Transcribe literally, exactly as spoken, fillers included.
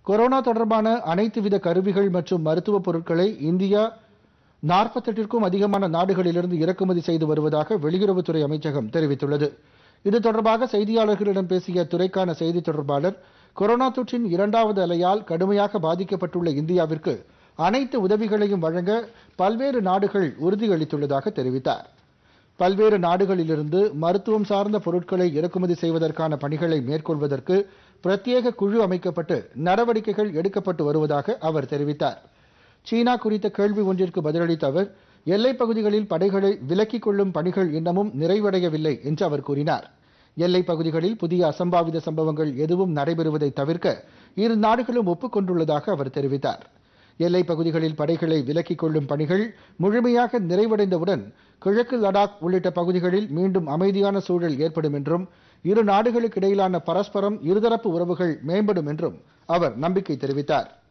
Corona தொடர்பான அனைத்து வித கருவிகள் மற்றும் மருத்துவ பொருட்களை இந்தியா நாற்பத்தெட்டிற்கும் அதிகமான நாடுகளிலிருந்து இறக்குமதி செய்து வருவதாக வெளியுறவுத்துறை அமைச்சகம் தெரிவித்துள்ளது. இது தொடர்பாக செய்தியாளர்களிடம் பேசிய துறைக்கான செய்தி தொடர்பாளர், கொரோனா தொற்றின் இரண்டாவது அலையால் கடுமையாக பாதிக்கப்பட்டுள்ள இந்தியாவிற்கு அனைத்து உதவிகளையும் வழங்க பல்வேறு நாடுகள் உறுதியளித்துள்ளதாக தெரிவித்தார். பல்வேறு நாடுகளிலிருந்து மருத்துவம் சார்ந்த பொருட்களை இறக்குமதி செய்வதற்கான பணிகளை மேற்கொள்வதற்கு பிரத்யேக குழு அமைக்கப்பட்டு நடவடிக்கைகள் எடுக்கப்பட்டு வருவதாக அவர் தெரிவித்தார். சீனா குறித்த கேள்வி ஒன்றிற்கு பதிலளித்த அவர், எல்லைப் பகுதிகளில் படைகளை விலக்கிக் கொள்ளும் பணிகள் இன்னமும் நிறைவடையவில்லை என்று அவர் கூறினார். எல்லைப் பகுதிகளில் புதிய அசம்பாவித சம்பவங்கள் எதுவும் நடைபெறுவதை தவிர்க்க இரு நாடுகளும் ஒப்புக்கொண்டுள்ளதாக அவர் தெரிவித்தார். எல்லைப் பகுதிகளில் படைகளை விலக்கிக் கொள்ளும் பணிகள் முழுமையாக நிறைவடைந்தவுடன் கிழக்கு லடாக் உள்ளிட்ட பகுதிகளில் மீண்டும் அமைதியான சூழல் ஏற்படும் என்றும், இரு நாடுகளுக்கு இடையிலான பரஸ்பரம் இருதரப்பு உறவுகள் மேம்படும் என்றும் அவர் நம்பிக்கை தெரிவித்தார்.